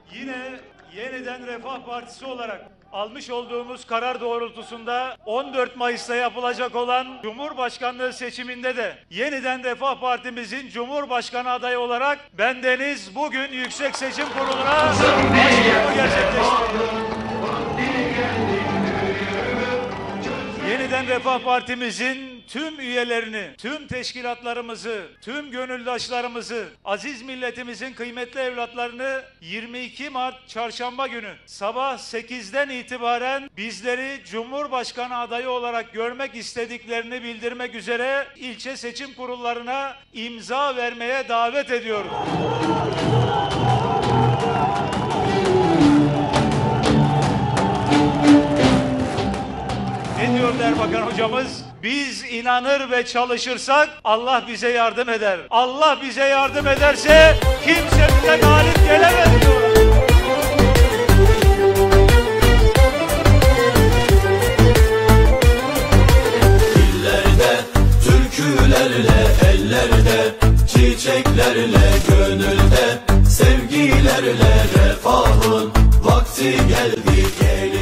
Yine Yeniden Refah Partisi olarak almış olduğumuz karar doğrultusunda 14 Mayıs'ta yapılacak olan Cumhurbaşkanlığı seçiminde de Yeniden Refah Partimizin Cumhurbaşkanı adayı olarak bendeniz bugün Yüksek Seçim Kurulu'na başvurumu gerçekleştiriyorum. Yeniden Refah Partimizin tüm üyelerini, tüm teşkilatlarımızı, tüm gönüldaşlarımızı, aziz milletimizin kıymetli evlatlarını 22 Mart Çarşamba günü sabah 8'den itibaren bizleri Cumhurbaşkanı adayı olarak görmek istediklerini bildirmek üzere ilçe seçim kurullarına imza vermeye davet ediyorum. Ne diyor Erbakan hocamız? Biz inanır ve çalışırsak Allah bize yardım eder. Allah bize yardım ederse kimse bize galip gelemez diyor. Dillerde, türkülerle, ellerde, çiçeklerle, gönülde, sevgilerle refahın vakti geldi.